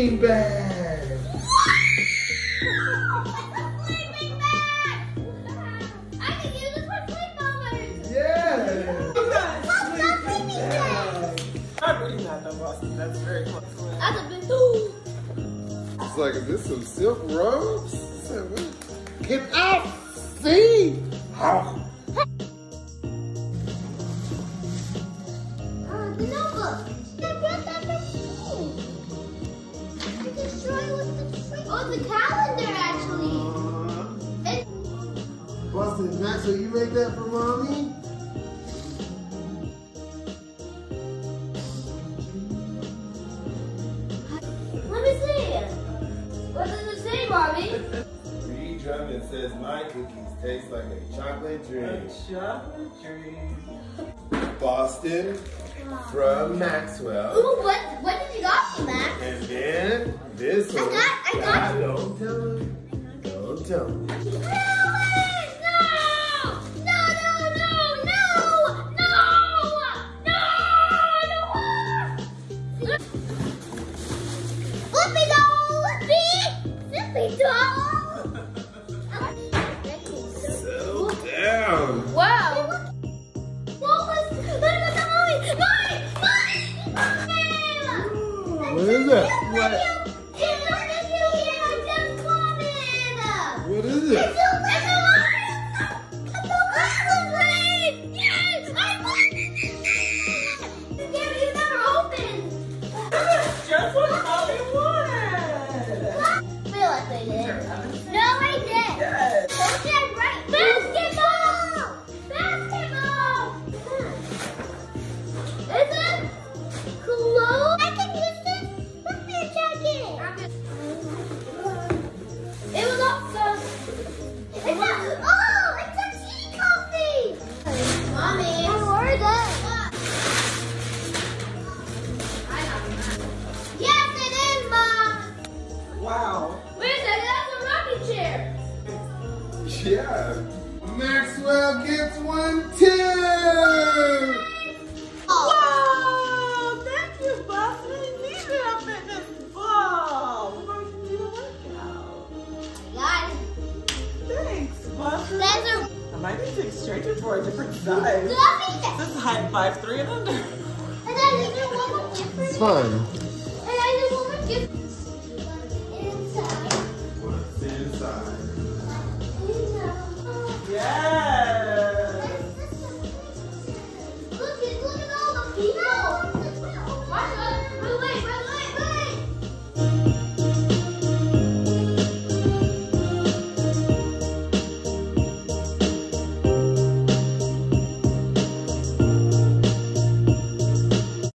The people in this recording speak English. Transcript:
sleeping bag. Sleeping bag! I can use it for sleepovers! Yeah. Sleeping bag! I'm reading that though, Boston. That's very close. That's a big tool. It's like, is this some silk robes? Can I see? The notebook. I brought that from school. You can show you what the tree. Oh, the calendar actually. Boston, Maxwell, you make that for mommy? Let me see. What does it say, Bobby? Reed Drummond says my cookies taste like a chocolate drink. Chocolate dream. Boston from Maxwell. Ooh, what did you got me, Max? And then this one. I got you. Don't tell him. Don't tell him. No! No! Flippy doll! Flippy doll! Settle down. Wow! What was the mommy? What is that? What? What is it? It's a lion! Yes! I wanted it! Gary, you never opened! Just what mommy wanted. Feel like I did. No, I did! Yes. Don't get right! Basketball! Basketball! Is it clothes? I can use this. Look at your jacket. It was awesome. It's a tea coffee. Mommy. Where is it? Yes, it is, Mom. Wow. Wait a second, that's a rocking chair. Yeah. Maxwell gets one too. Wow! Thank you, Boston. You needed a fitness ball. We're going to do a workout. Got it. Thanks, Boston. That's a I might need to exchange it for a different size. gummy. This is height 5'3" and under. And I need one more gift for It's you. fun. And I need one more gift.